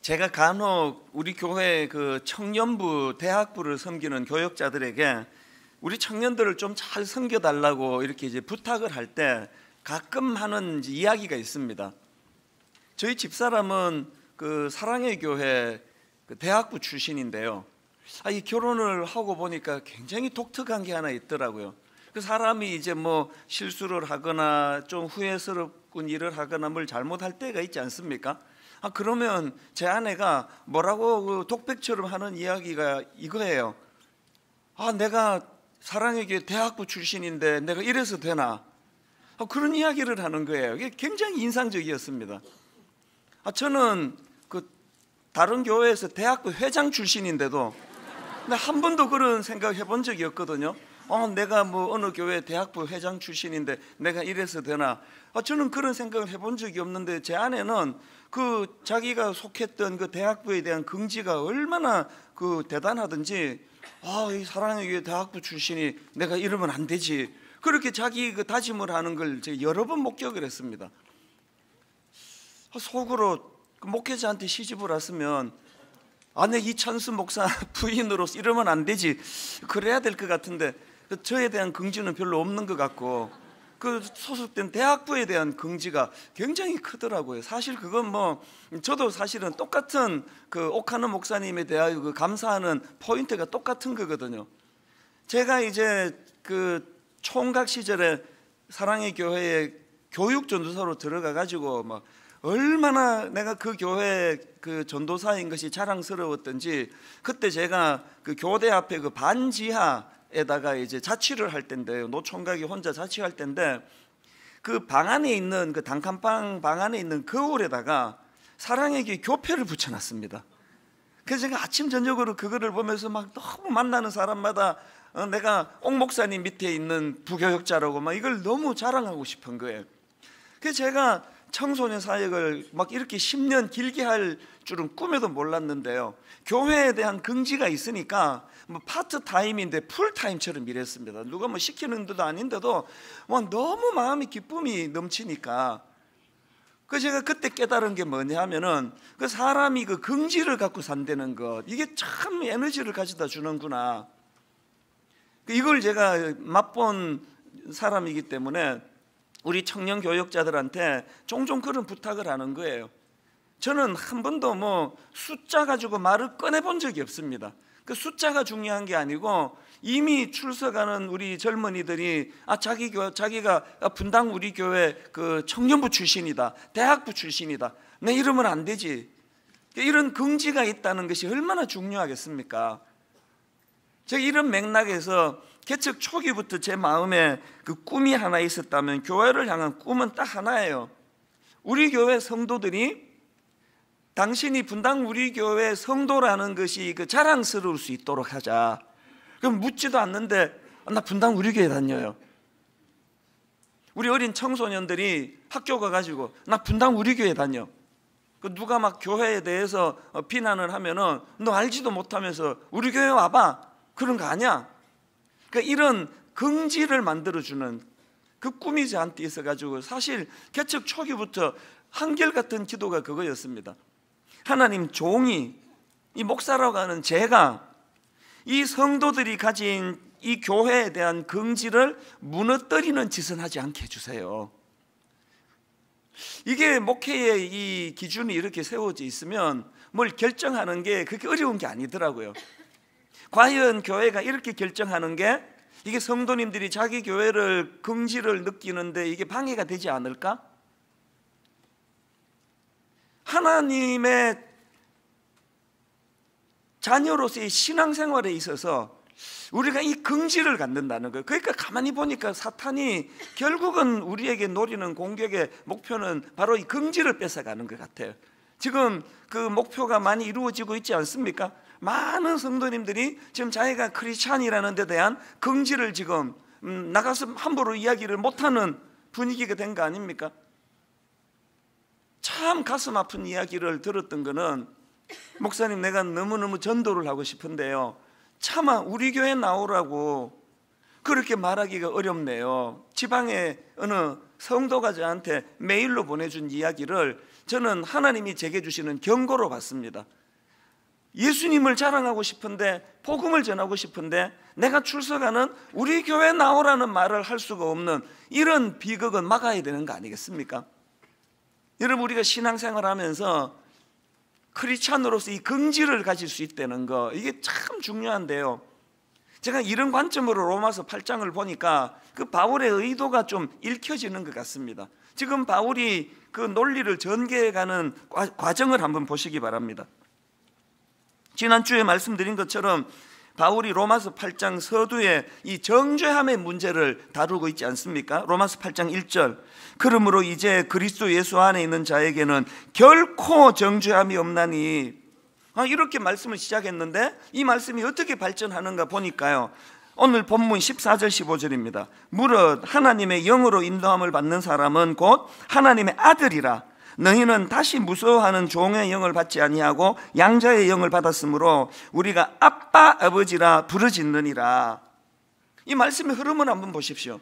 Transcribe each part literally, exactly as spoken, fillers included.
제가 간혹 우리 교회 그 청년부 대학부를 섬기는 교역자들에게 우리 청년들을 좀 잘 섬겨달라고 이렇게 이제 부탁을 할 때 가끔 하는 이제 이야기가 있습니다. 저희 집사람은 그 사랑의 교회 그 대학부 출신인데요. 아, 이 결혼을 하고 보니까 굉장히 독특한 게 하나 있더라고요. 그 사람이 이제 뭐 실수를 하거나 좀 후회스럽군 일을 하거나 뭘 잘못할 때가 있지 않습니까? 아, 그러면 제 아내가 뭐라고 그 독백처럼 하는 이야기가 이거예요. 아, 내가 사랑의 교회 대학부 출신인데 내가 이래서 되나? 아, 그런 이야기를 하는 거예요. 이게 굉장히 인상적이었습니다. 아, 저는 그 다른 교회에서 대학부 회장 출신인데도 근데 한 번도 그런 생각 해본 적이 없거든요. 어, 내가 뭐 어느 교회 대학부 회장 출신인데 내가 이래서 되나? 아, 저는 그런 생각을 해본 적이 없는데 제 아내는 그 자기가 속했던 그 대학부에 대한 긍지가 얼마나 그 대단하든지 아, 이 사랑의 교회 대학부 출신이 내가 이러면 안 되지. 그렇게 자기 그 다짐을 하는 걸 제가 여러 번 목격을 했습니다. 속으로 그 목회자한테 시집을 왔으면 아내 이찬수 목사 부인으로서 이러면 안 되지. 그래야 될 것 같은데 저에 대한 긍지는 별로 없는 것 같고 그 소속된 대학부에 대한 긍지가 굉장히 크더라고요. 사실 그건 뭐 저도 사실은 똑같은 그 옥하는 목사님에 대하여 그 감사하는 포인트가 똑같은 거거든요. 제가 이제 그 총각 시절에 사랑의 교회에 교육 전도사로 들어가 가지고 막 얼마나 내가 그 교회 그 전도사인 것이 자랑스러웠던지 그때 제가 그 교대 앞에 그 반지하에다가 이제 자취를 할 때인데요. 노총각이 혼자 자취할 때인데 그 방 안에 있는 그 단칸방 방 안에 있는 거울에다가 사랑의 교회 교패를 붙여놨습니다. 그래서 제가 아침 저녁으로 그거를 보면서 막 너무 만나는 사람마다 어, 내가 옥 목사님 밑에 있는 부교역자라고 막 이걸 너무 자랑하고 싶은 거예요. 그래서 제가 청소년 사역을 막 이렇게 십 년 길게 할 줄은 꿈에도 몰랐는데요. 교회에 대한 긍지가 있으니까 뭐 파트타임인데 풀타임처럼 일했습니다. 누가 뭐 시키는 데도 아닌데도 막 너무 마음이 기쁨이 넘치니까. 그 제가 그때 깨달은 게 뭐냐 하면은 그 사람이 그 긍지를 갖고 산다는 것, 이게 참 에너지를 가져다 주는구나. 이걸 제가 맛본 사람이기 때문에 우리 청년 교역자들한테 종종 그런 부탁을 하는 거예요. 저는 한 번도 뭐 숫자 가지고 말을 꺼내본 적이 없습니다. 그 숫자가 중요한 게 아니고 이미 출석하는 우리 젊은이들이 아 자기 교 자기가 분당 우리 교회 그 청년부 출신이다, 대학부 출신이다. 내 이러면 안 되지. 이런 긍지가 있다는 것이 얼마나 중요하겠습니까? 제가 이런 맥락에서 개척 초기부터 제 마음에 그 꿈이 하나 있었다면 교회를 향한 꿈은 딱 하나예요. 우리 교회 성도들이 당신이 분당 우리 교회 성도라는 것이 그 자랑스러울 수 있도록 하자. 그럼 묻지도 않는데 나 분당 우리 교회 다녀요. 우리 어린 청소년들이 학교 가가지고 나 분당 우리 교회 다녀. 그 누가 막 교회에 대해서 비난을 하면은 너 알지도 못하면서 우리 교회 와봐. 그런 거 아니야. 그러니까 이런 긍지를 만들어주는 그 꿈이 저한테 있어가지고 사실 개척 초기부터 한결같은 기도가 그거였습니다. 하나님, 종이 이 목사라고 하는 제가 이 성도들이 가진 이 교회에 대한 긍지를 무너뜨리는 짓은 하지 않게 해주세요. 이게 목회의 이 기준이 이렇게 세워져 있으면 뭘 결정하는 게 그렇게 어려운 게 아니더라고요. 과연 교회가 이렇게 결정하는 게 이게 성도님들이 자기 교회를 긍지를 느끼는데 이게 방해가 되지 않을까? 하나님의 자녀로서의 신앙생활에 있어서 우리가 이 긍지를 갖는다는 거예요. 그러니까 가만히 보니까 사탄이 결국은 우리에게 노리는 공격의 목표는 바로 이 긍지를 뺏어가는 것 같아요. 지금 그 목표가 많이 이루어지고 있지 않습니까? 많은 성도님들이 지금 자기가 크리스찬이라는 데 대한 긍지를 지금 음, 나가서 함부로 이야기를 못하는 분위기가 된 거 아닙니까? 참 가슴 아픈 이야기를 들었던 거는 목사님 내가 너무너무 전도를 하고 싶은데요 차마 우리 교회 나오라고 그렇게 말하기가 어렵네요. 지방의 어느 성도가 저한테 메일로 보내준 이야기를 저는 하나님이 제게 주시는 경고로 봤습니다. 예수님을 자랑하고 싶은데, 복음을 전하고 싶은데 내가 출석하는 우리 교회 나오라는 말을 할 수가 없는 이런 비극은 막아야 되는 거 아니겠습니까? 여러분, 우리가 신앙생활 하면서 크리스찬으로서 이 긍지를 가질 수 있다는 거, 이게 참 중요한데요. 제가 이런 관점으로 로마서 팔 장을 보니까 그 바울의 의도가 좀 읽혀지는 것 같습니다. 지금 바울이 그 논리를 전개해가는 과정을 한번 보시기 바랍니다. 지난주에 말씀드린 것처럼 바울이 로마서 팔 장 서두에 이 정죄함의 문제를 다루고 있지 않습니까? 로마서 팔 장 일 절, 그러므로 이제 그리스도 예수 안에 있는 자에게는 결코 정죄함이 없나니, 아, 이렇게 말씀을 시작했는데 이 말씀이 어떻게 발전하는가 보니까요, 오늘 본문 십사 절 십오 절입니다. 무릇 하나님의 영으로 인도함을 받는 사람은 곧 하나님의 아들이라. 너희는 다시 무서워하는 종의 영을 받지 아니하고 양자의 영을 받았으므로 우리가 아빠 아버지라 부르짖느니라. 이 말씀의 흐름을 한번 보십시오.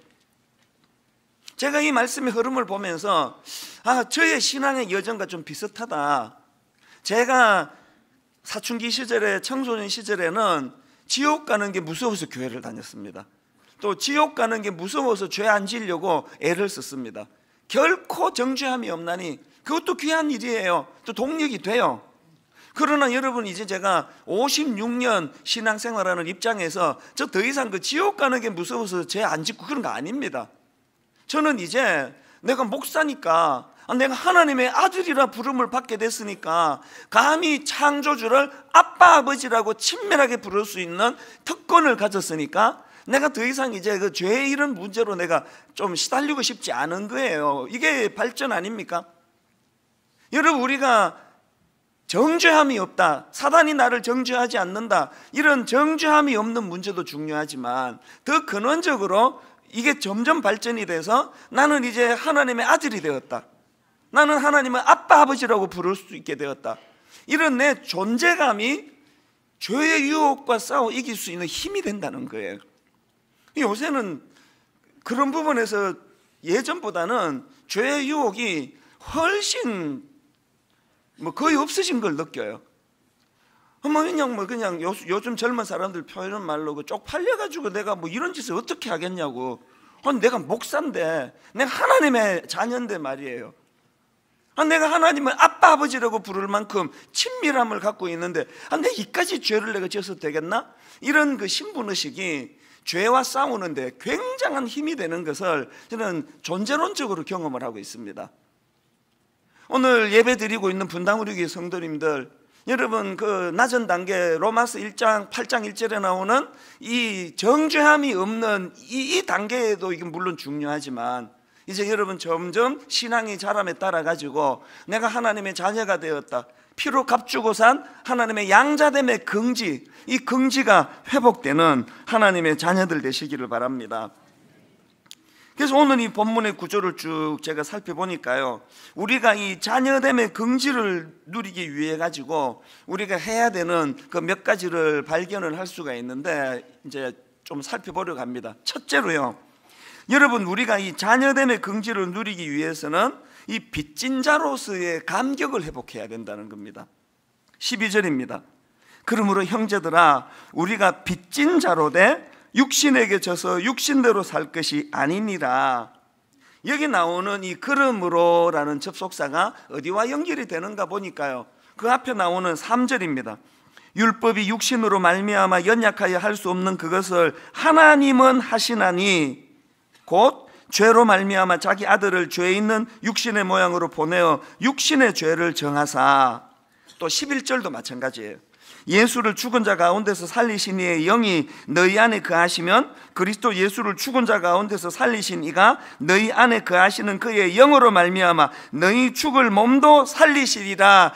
제가 이 말씀의 흐름을 보면서 아, 저의 신앙의 여정과 좀 비슷하다. 제가 사춘기 시절에, 청소년 시절에는 지옥 가는 게 무서워서 교회를 다녔습니다. 또 지옥 가는 게 무서워서 죄 안 지려고 애를 썼습니다. 결코 정죄함이 없나니, 그것도 귀한 일이에요. 또 동력이 돼요. 그러나 여러분, 이제 제가 오십육 년 신앙생활하는 입장에서 저 더 이상 그 지옥 가는 게 무서워서 죄 안 짓고 그런 거 아닙니다. 저는 이제 내가 목사니까, 내가 하나님의 아들이라 부름을 받게 됐으니까 감히 창조주를 아빠 아버지라고 친밀하게 부를 수 있는 특권을 가졌으니까 내가 더 이상 이제 그 죄의 이런 문제로 내가 좀 시달리고 싶지 않은 거예요. 이게 발전 아닙니까? 여러분, 우리가 정죄함이 없다, 사단이 나를 정죄하지 않는다, 이런 정죄함이 없는 문제도 중요하지만 더 근원적으로 이게 점점 발전이 돼서 나는 이제 하나님의 아들이 되었다, 나는 하나님의 아빠 아버지라고 부를 수 있게 되었다, 이런 내 존재감이 죄의 유혹과 싸워 이길 수 있는 힘이 된다는 거예요. 요새는 그런 부분에서 예전보다는 죄의 유혹이 훨씬 뭐 거의 없어진 걸 느껴요. 뭐 그냥 뭐 그냥 요, 요즘 젊은 사람들 표현한 말로 그 쪽팔려가지고 내가 뭐 이런 짓을 어떻게 하겠냐고. 아니, 내가 목사인데, 내가 하나님의 자녀인데 말이에요. 아, 내가 하나님을 아빠 아버지라고 부를 만큼 친밀함을 갖고 있는데, 아, 내가 이까지 죄를 내가 지어서 되겠나? 이런 그 신분의식이 죄와 싸우는데 굉장한 힘이 되는 것을 저는 존재론적으로 경험을 하고 있습니다. 오늘 예배 드리고 있는 분당우리교회 성도님들, 여러분 그 낮은 단계 로마서 일 장 팔 장 일 절에 나오는 이 정죄함이 없는 이, 이 단계에도 이게 물론 중요하지만 이제 여러분 점점 신앙이 자람에 따라 가지고 내가 하나님의 자녀가 되었다, 피로 값주고 산 하나님의 양자됨의 긍지, 이 긍지가 회복되는 하나님의 자녀들 되시기를 바랍니다. 그래서 오늘 이 본문의 구조를 쭉 제가 살펴보니까요, 우리가 이 자녀됨의 긍지를 누리기 위해 가지고 우리가 해야 되는 그 몇 가지를 발견을 할 수가 있는데 이제 좀 살펴보려고 합니다. 첫째로요, 여러분 우리가 이 자녀됨의 긍지를 누리기 위해서는 이 빚진 자로서의 감격을 회복해야 된다는 겁니다. 십이 절입니다. 그러므로 형제들아, 우리가 빚진 자로 돼 육신에게 져서 육신대로 살 것이 아니니라. 여기 나오는 이 그러므로라는 접속사가 어디와 연결이 되는가 보니까요, 그 앞에 나오는 삼 절입니다. 율법이 육신으로 말미암아 연약하여 할 수 없는 그것을 하나님은 하시나니 곧 죄로 말미암아 자기 아들을 죄 있는 육신의 모양으로 보내어 육신의 죄를 정하사. 또 십일 절도 마찬가지예요. 예수를 죽은 자 가운데서 살리신 이의 영이 너희 안에 거하시면 그리스도 예수를 죽은 자 가운데서 살리신 이가 너희 안에 거하시는 그의 영으로 말미암아 너희 죽을 몸도 살리시리라.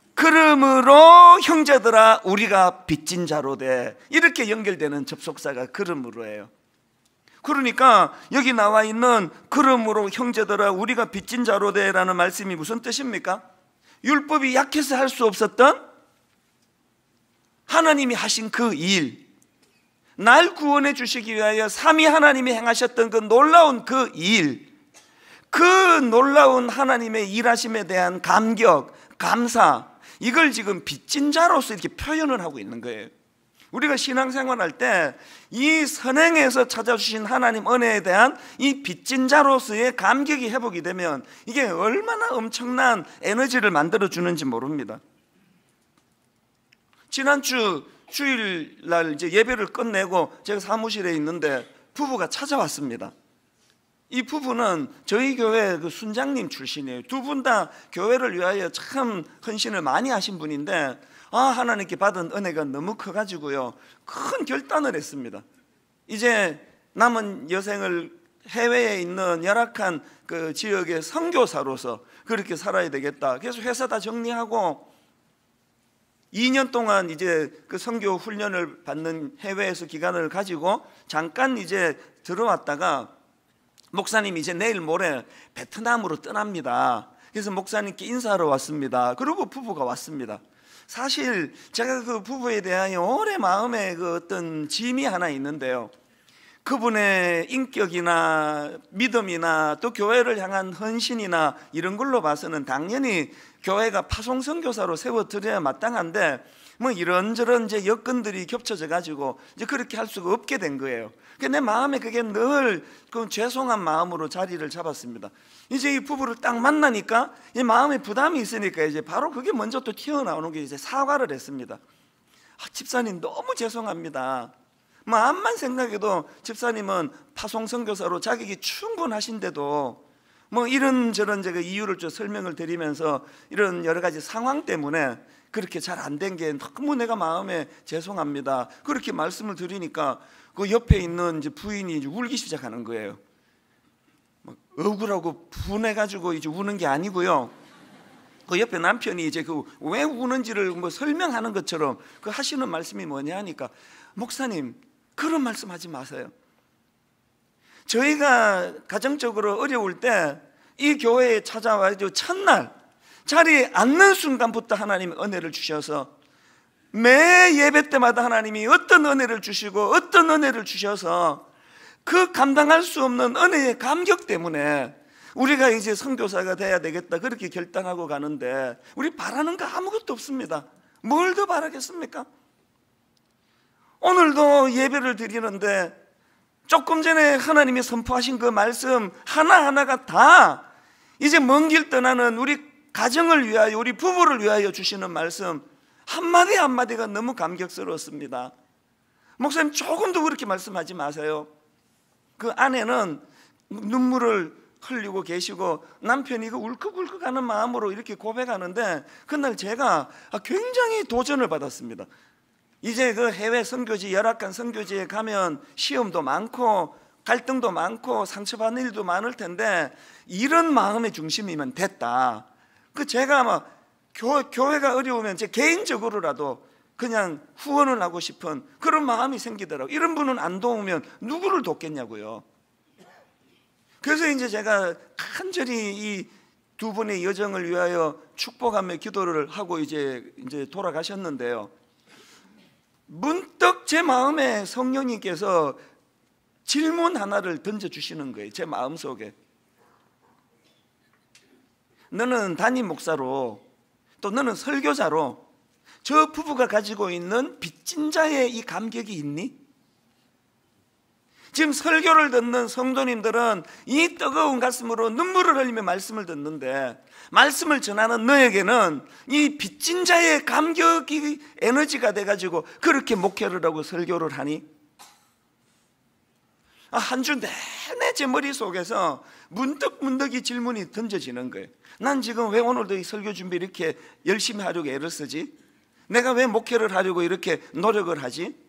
그러므로 형제들아, 우리가 빚진 자로 돼. 이렇게 연결되는 접속사가 그러므로예요. 그러니까 여기 나와 있는 그러므로 형제들아 우리가 빚진 자로 돼라는 말씀이 무슨 뜻입니까? 율법이 약해서 할 수 없었던 하나님이 하신 그 일, 날 구원해 주시기 위하여 삼위 하나님이 행하셨던 그 놀라운 그 일, 그 놀라운 하나님의 일하심에 대한 감격, 감사, 이걸 지금 빚진 자로서 이렇게 표현을 하고 있는 거예요. 우리가 신앙생활할 때 이 선행에서 찾아주신 하나님 은혜에 대한 이 빚진 자로서의 감격이 회복이 되면 이게 얼마나 엄청난 에너지를 만들어 주는지 모릅니다. 지난주 주일날 이제 예배를 끝내고 제가 사무실에 있는데 부부가 찾아왔습니다. 이 부부는 저희 교회 그 순장님 출신이에요. 두 분 다 교회를 위하여 참 헌신을 많이 하신 분인데, 아, 하나님께 받은 은혜가 너무 커가지고요, 큰 결단을 했습니다. 이제 남은 여생을 해외에 있는 열악한 그 지역의 선교사로서 그렇게 살아야 되겠다. 그래서 회사 다 정리하고 이 년 동안 이제 그 선교 훈련을 받는 해외에서 기간을 가지고 잠깐 이제 들어왔다가, 목사님 이제 내일 모레 베트남으로 떠납니다. 그래서 목사님께 인사하러 왔습니다. 그리고 부부가 왔습니다. 사실 제가 그 부부에 대하여 오래 마음에 그 어떤 짐이 하나 있는데요, 그분의 인격이나 믿음이나 또 교회를 향한 헌신이나 이런 걸로 봐서는 당연히 교회가 파송 선교사로 세워드려야 마땅한데, 뭐 이런저런 이제 여건들이 겹쳐져 가지고 이제 그렇게 할 수가 없게 된 거예요. 내 마음에 그게 늘 그 죄송한 마음으로 자리를 잡았습니다. 이제 이 부부를 딱 만나니까 이 마음에 부담이 있으니까 이제 바로 그게 먼저 또 튀어나오는 게 이제 사과를 했습니다. 아, 집사님 너무 죄송합니다. 마음만 생각해도 집사님은 파송 선교사로 자격이 충분하신데도 뭐 이런저런 제가 이유를 좀 설명을 드리면서 이런 여러 가지 상황 때문에 그렇게 잘 안 된 게 너무 내가 마음에 죄송합니다. 그렇게 말씀을 드리니까 그 옆에 있는 이제 부인이 이제 울기 시작하는 거예요. 막 억울하고 분해가지고 이제 우는 게 아니고요, 그 옆에 남편이 이제 그 왜 우는지를 뭐 설명하는 것처럼 그 하시는 말씀이 뭐냐 하니까, 목사님 그런 말씀하지 마세요. 저희가 가정적으로 어려울 때 이 교회에 찾아와서 첫날 자리에 앉는 순간부터 하나님이 은혜를 주셔서, 매 예배 때마다 하나님이 어떤 은혜를 주시고 어떤 은혜를 주셔서 그 감당할 수 없는 은혜의 감격 때문에 우리가 이제 선교사가 돼야 되겠다 그렇게 결단하고 가는데, 우리 바라는 거 아무것도 없습니다. 뭘 더 바라겠습니까? 오늘도 예배를 드리는데 조금 전에 하나님이 선포하신 그 말씀 하나하나가 다 이제 먼 길 떠나는 우리 가정을 위하여, 우리 부부를 위하여 주시는 말씀 한마디 한마디가 너무 감격스러웠습니다. 목사님 조금도 그렇게 말씀하지 마세요. 그 아내는 눈물을 흘리고 계시고 남편이 그 울컥울컥하는 마음으로 이렇게 고백하는데, 그날 제가 굉장히 도전을 받았습니다. 이제 그 해외 선교지, 열악한 선교지에 가면 시험도 많고 갈등도 많고 상처받는 일도 많을 텐데, 이런 마음의 중심이면 됐다. 그 제가 아마 교, 교회가 어려우면 제 개인적으로라도 그냥 후원을 하고 싶은 그런 마음이 생기더라고요. 이런 분은 안 도우면 누구를 돕겠냐고요. 그래서 이제 제가 간절히 이 두 분의 여정을 위하여 축복하며 기도를 하고 이제 이제 돌아가셨는데요, 문득 제 마음에 성령님께서 질문 하나를 던져주시는 거예요. 제 마음속에. 너는 담임 목사로, 또 너는 설교자로 저 부부가 가지고 있는 빚진 자의 이 감격이 있니? 지금 설교를 듣는 성도님들은 이 뜨거운 가슴으로 눈물을 흘리며 말씀을 듣는데, 말씀을 전하는 너에게는 이 빚진 자의 감격이 에너지가 돼가지고 그렇게 목회를 하고 설교를 하니? 한 주 내내 제 머릿속에서 문득 문득 이 질문이 던져지는 거예요. 난 지금 왜 오늘도 이 설교 준비 이렇게 열심히 하려고 애를 쓰지? 내가 왜 목회를 하려고 이렇게 노력을 하지?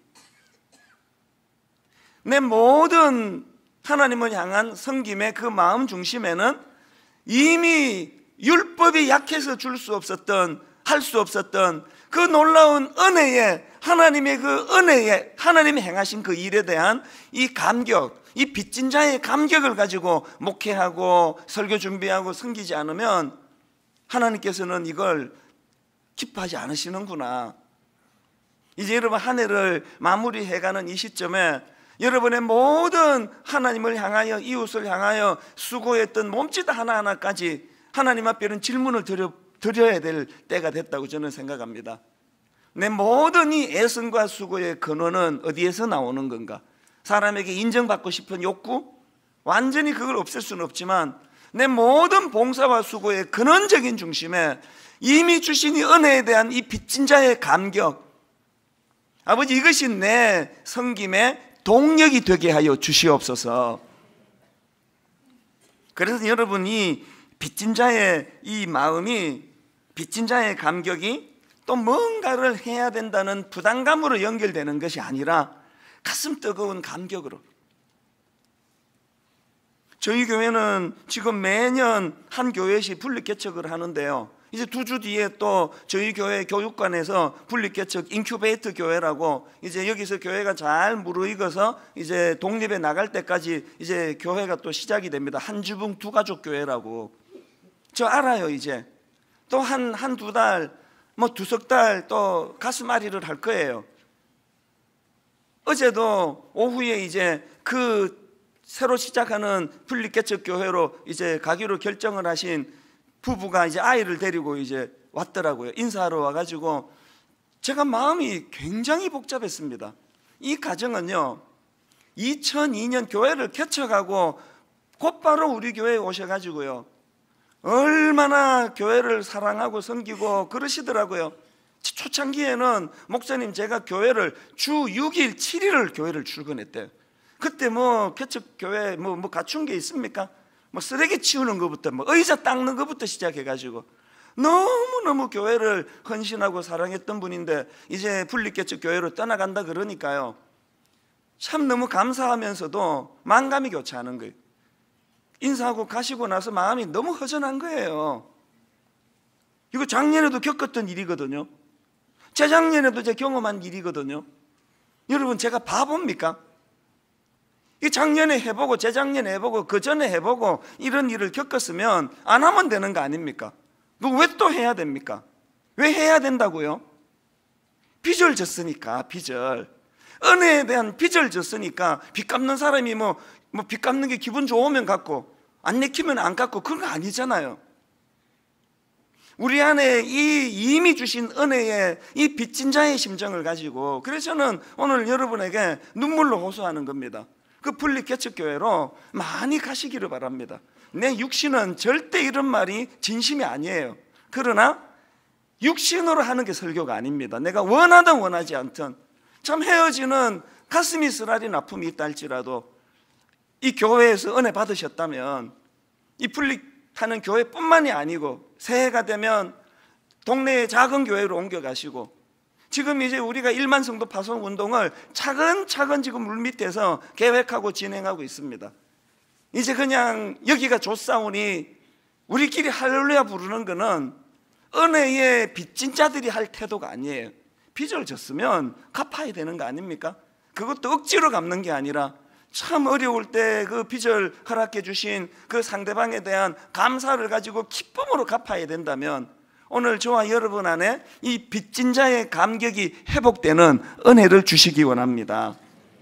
내 모든 하나님을 향한 섬김의 그 마음 중심에는 이미 율법이 약해서 줄 수 없었던, 할 수 없었던 그 놀라운 은혜에, 하나님의 그 은혜에, 하나님이 행하신 그 일에 대한 이 감격, 이 빚진 자의 감격을 가지고 목회하고 설교 준비하고 섬기지 않으면 하나님께서는 이걸 기뻐하지 않으시는구나. 이제 여러분 한 해를 마무리해가는 이 시점에 여러분의 모든 하나님을 향하여, 이웃을 향하여 수고했던 몸짓 하나하나까지 하나님 앞에 이런 질문을 드려, 드려야 될 때가 됐다고 저는 생각합니다. 내 모든 이 애씀과 수고의 근원은 어디에서 나오는 건가? 사람에게 인정받고 싶은 욕구? 완전히 그걸 없앨 수는 없지만 내 모든 봉사와 수고의 근원적인 중심에 이미 주신 이 은혜에 대한 이 빚진 자의 감격, 아버지 이것이 내 섬김의 동력이 되게 하여 주시옵소서. 그래서 여러분이 빚진 자의 이 마음이, 빚진 자의 감격이 또 뭔가를 해야 된다는 부담감으로 연결되는 것이 아니라 가슴 뜨거운 감격으로. 저희 교회는 지금 매년 한 교회씩 분립개척을 하는데요, 이제 두 주 뒤에 또 저희 교회 교육관에서 분립개척 인큐베이터 교회라고, 이제 여기서 교회가 잘 무르익어서 이제 독립에 나갈 때까지 이제 교회가 또 시작이 됩니다. 한 주붕 두 가족 교회라고. 저 알아요. 이제 또 한 한 두 달, 뭐 두석 달 또 가슴앓이를 할 거예요. 어제도 오후에 이제 그 새로 시작하는 분립개척 교회로 이제 가기로 결정을 하신 부부가 이제 아이를 데리고 이제 왔더라고요. 인사하러 와가지고 제가 마음이 굉장히 복잡했습니다. 이 가정은요, 이천이 년 교회를 개척하고 곧바로 우리 교회에 오셔가지고요, 얼마나 교회를 사랑하고 섬기고 그러시더라고요. 초창기에는 목사님 제가 교회를 주 육 일 칠 일을 교회를 출근했대요. 그때 뭐 개척교회 뭐, 뭐 갖춘 게 있습니까? 뭐 쓰레기 치우는 것부터 뭐 의자 닦는 것부터 시작해가지고 너무너무 교회를 헌신하고 사랑했던 분인데 이제 분립개척 교회로 떠나간다 그러니까요, 참 너무 감사하면서도 만감이 교차하는 거예요. 인사하고 가시고 나서 마음이 너무 허전한 거예요. 이거 작년에도 겪었던 일이거든요. 재작년에도 제가 경험한 일이거든요. 여러분 제가 바보입니까? 이 작년에 해보고 재작년에 해보고 그 전에 해보고 이런 일을 겪었으면 안 하면 되는 거 아닙니까? 왜 또 해야 됩니까? 왜 해야 된다고요? 빚을 졌으니까. 빚을, 은혜에 대한 빚을 졌으니까. 빚 갚는 사람이 뭐, 뭐 빚 갚는 게 기분 좋으면 갚고 안 내키면 안 갚고 그런 거 아니잖아요. 우리 안에 이 이미 주신 은혜의 이 빚진 자의 심정을 가지고, 그래서 저는 오늘 여러분에게 눈물로 호소하는 겁니다. 그 분립개척교회로 많이 가시기를 바랍니다. 내 육신은 절대 이런 말이 진심이 아니에요. 그러나 육신으로 하는 게 설교가 아닙니다. 내가 원하든 원하지 않든, 참 헤어지는 가슴이 쓰라린 아픔이 있다 할지라도 이 교회에서 은혜 받으셨다면 이 분립하는 교회뿐만이 아니고 새해가 되면 동네의 작은 교회로 옮겨가시고, 지금 이제 우리가 일만 성도 파송 운동을 차근차근 지금 물밑에서 계획하고 진행하고 있습니다. 이제 그냥 여기가 좋사오니 우리끼리 할렐루야 부르는 거는 은혜의 빚진 자들이 할 태도가 아니에요. 빚을 졌으면 갚아야 되는 거 아닙니까? 그것도 억지로 갚는 게 아니라 참 어려울 때 그 빚을 허락해 주신 그 상대방에 대한 감사를 가지고 기쁨으로 갚아야 된다면, 오늘 저와 여러분 안에 이 빚진 자의 감격이 회복되는 은혜를 주시기 원합니다.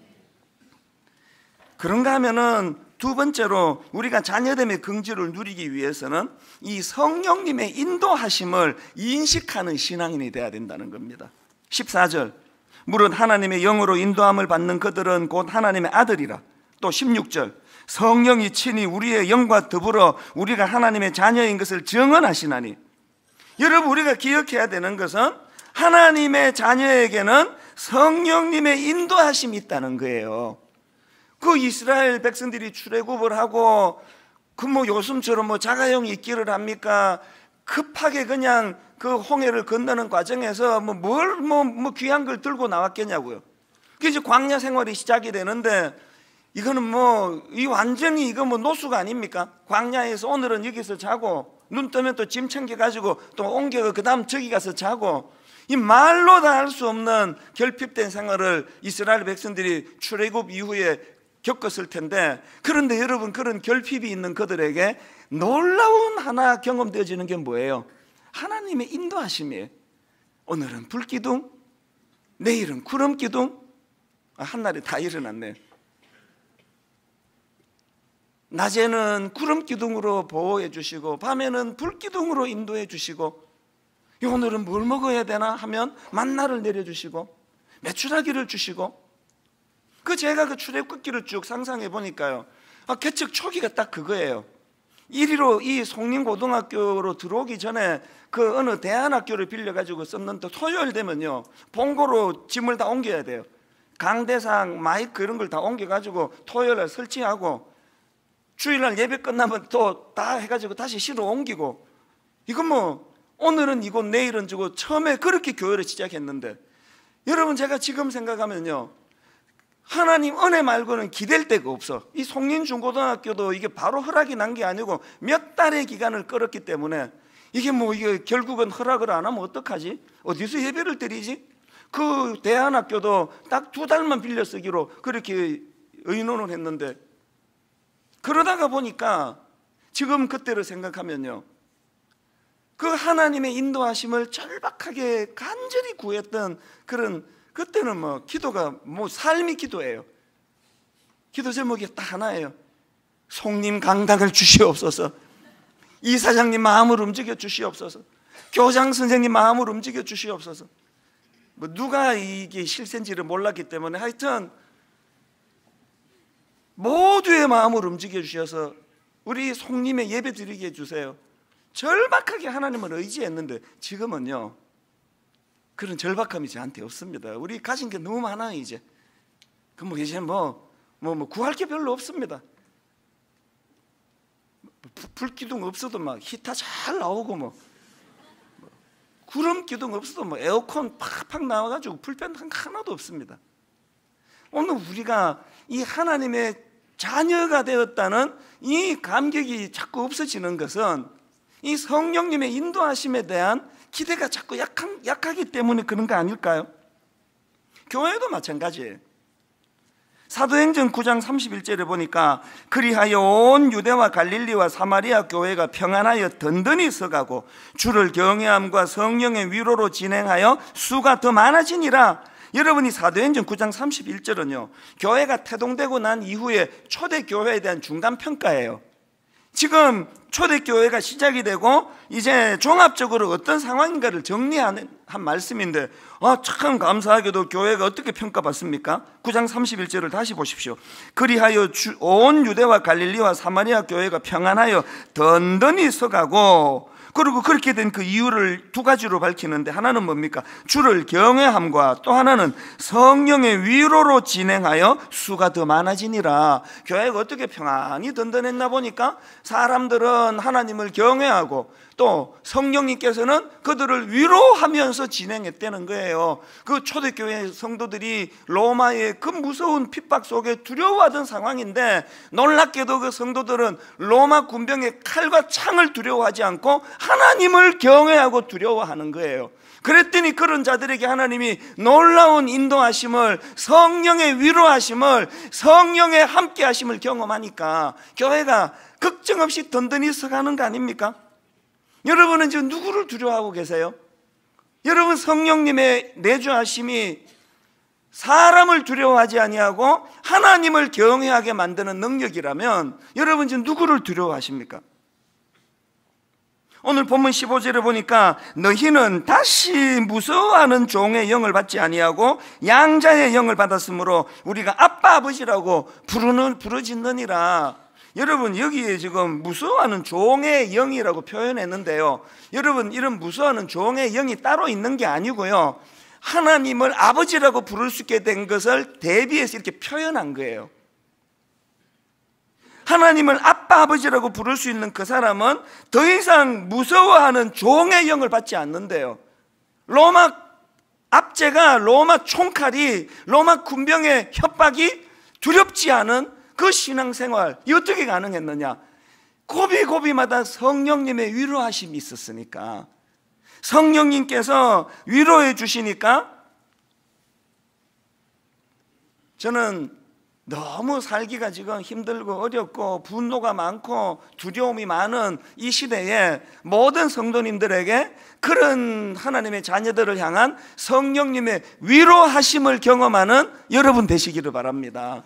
그런가 하면은 두 번째로 우리가 자녀됨의 긍지를 누리기 위해서는 이 성령님의 인도하심을 인식하는 신앙인이 되어야 된다는 겁니다. 십사 절, 무릇 하나님의 영으로 인도함을 받는 그들은 곧 하나님의 아들이라. 또 십육 절, 성령이 친히 우리의 영과 더불어 우리가 하나님의 자녀인 것을 증언하시나니. 여러분 우리가 기억해야 되는 것은 하나님의 자녀에게는 성령님의 인도하심이 있다는 거예요. 그 이스라엘 백성들이 출애굽을 하고 그 뭐 요즘처럼 뭐 자가용이 있기를 합니까? 급하게 그냥 그 홍해를 건너는 과정에서 뭐 뭘 뭐 뭐 귀한 걸 들고 나왔겠냐고요. 그게 이제 광야 생활이 시작이 되는데, 이거는 뭐 이 완전히 이거 뭐 노수가 아닙니까? 광야에서 오늘은 여기서 자고 눈 뜨면 또 짐 챙겨가지고 또 옮겨 그 다음 저기 가서 자고, 이 말로 다 할 수 없는 결핍된 생활을 이스라엘 백성들이 출애굽 이후에 겪었을 텐데, 그런데 여러분 그런 결핍이 있는 그들에게 놀라운 하나 경험되어지는 게 뭐예요? 하나님의 인도하심이에요. 오늘은 불기둥, 내일은 구름 기둥, 아, 한날에 다 일어났네. 낮에는 구름 기둥으로 보호해 주시고 밤에는 불 기둥으로 인도해 주시고, 오늘은 뭘 먹어야 되나 하면 만나를 내려주시고 메추라기를 주시고. 그 제가 그 출애굽기를 쭉 상상해 보니까요, 아, 개척 초기가 딱 그거예요. 이리로 이 송림고등학교로 들어오기 전에 그 어느 대안학교를 빌려가지고 썼는데, 토요일 되면요 봉고로 짐을 다 옮겨야 돼요. 강대상, 마이크 이런 걸 다 옮겨가지고 토요일날 설치하고, 주일날 예배 끝나면 또 다 해가지고 다시 실어 옮기고. 이건 뭐 오늘은 이곳 내일은 저곳, 처음에 그렇게 교회를 시작했는데, 여러분 제가 지금 생각하면요, 하나님 은혜 말고는 기댈 데가 없어. 이 송림중고등학교도 이게 바로 허락이 난 게 아니고 몇 달의 기간을 끌었기 때문에, 이게 뭐 이게 결국은 허락을 안 하면 어떡하지? 어디서 예배를 드리지? 그 대안학교도 딱 두 달만 빌려 쓰기로 그렇게 의논을 했는데, 그러다가 보니까 지금 그때를 생각하면요, 그 하나님의 인도하심을 절박하게 간절히 구했던 그런, 그때는 뭐 기도가 뭐 삶이 기도예요. 기도 제목이 딱 하나예요. 송림 강당을 주시옵소서. 이사장님 마음을 움직여 주시옵소서. 교장 선생님 마음을 움직여 주시옵소서. 뭐 누가 이게 실세인지를 몰랐기 때문에 하여튼 모두의 마음을 움직여 주셔서 우리 송림에 예배 드리게 해주세요. 절박하게 하나님을 의지했는데, 지금은요 그런 절박함이 저한테 없습니다. 우리 가진 게 너무 많아요. 이제 그 뭐 이제 뭐, 뭐, 뭐 구할 게 별로 없습니다. 불기둥 없어도 막 히터 잘 나오고, 뭐 구름 기둥 없어도 뭐 에어컨 팍팍 나와가지고 불편 하나도 없습니다. 오늘 우리가 이 하나님의 자녀가 되었다는 이 감격이 자꾸 없어지는 것은 이 성령님의 인도하심에 대한 기대가 자꾸 약한, 약하기 때문에 그런 거 아닐까요? 교회도 마찬가지예요. 사도행전 구 장 삼십일 절에 보니까, 그리하여 온 유대와 갈릴리와 사마리아 교회가 평안하여 든든히 서가고 주를 경외함과 성령의 위로로 진행하여 수가 더 많아지니라. 여러분이 사도행전 구 장 삼십일 절은요 교회가 태동되고 난 이후에 초대교회에 대한 중간평가예요. 지금 초대교회가 시작이 되고 이제 종합적으로 어떤 상황인가를 정리한 한 말씀인데, 아, 참 감사하게도 교회가 어떻게 평가받습니까? 구 장 삼십일 절을 다시 보십시오. 그리하여 주, 온 유대와 갈릴리와 사마리아 교회가 평안하여 든든히 서가고, 그리고 그렇게 된 그 이유를 두 가지로 밝히는데, 하나는 뭡니까? 주를 경외함과 또 하나는 성령의 위로로 진행하여 수가 더 많아지니라. 교회가 어떻게 평안히 든든했나 보니까 사람들은 하나님을 경외하고 또 성령님께서는 그들을 위로하면서 진행했다는 거예요. 그 초대교회 성도들이 로마의 그 무서운 핍박 속에 두려워하던 상황인데, 놀랍게도 그 성도들은 로마 군병의 칼과 창을 두려워하지 않고 하나님을 경외하고 두려워하는 거예요. 그랬더니 그런 자들에게 하나님이 놀라운 인도하심을, 성령의 위로하심을, 성령의 함께하심을 경험하니까 교회가 걱정 없이 든든히 서가는 거 아닙니까? 여러분은 지금 누구를 두려워하고 계세요? 여러분 성령님의 내주하심이 사람을 두려워하지 아니하고 하나님을 경외하게 만드는 능력이라면 여러분 지금 누구를 두려워하십니까? 오늘 본문 십오 절에 보니까, 너희는 다시 무서워하는 종의 영을 받지 아니하고 양자의 영을 받았으므로 우리가 아빠 아버지라고 부르는 부르짖느니라. 여러분 여기에 지금 무서워하는 종의 영이라고 표현했는데요, 여러분 이런 무서워하는 종의 영이 따로 있는 게 아니고요, 하나님을 아버지라고 부를 수 있게 된 것을 대비해서 이렇게 표현한 거예요. 하나님을 아빠 아버지라고 부를 수 있는 그 사람은 더 이상 무서워하는 종의 영을 받지 않는데요. 로마 압제가, 로마 총칼이, 로마 군병의 협박이 두렵지 않은 그 신앙생활, 이 어떻게 가능했느냐? 고비고비마다 성령님의 위로하심이 있었으니까, 성령님께서 위로해 주시니까. 저는 너무 살기가 지금 힘들고 어렵고 분노가 많고 두려움이 많은 이 시대에 모든 성도님들에게 그런 하나님의 자녀들을 향한 성령님의 위로하심을 경험하는 여러분 되시기를 바랍니다.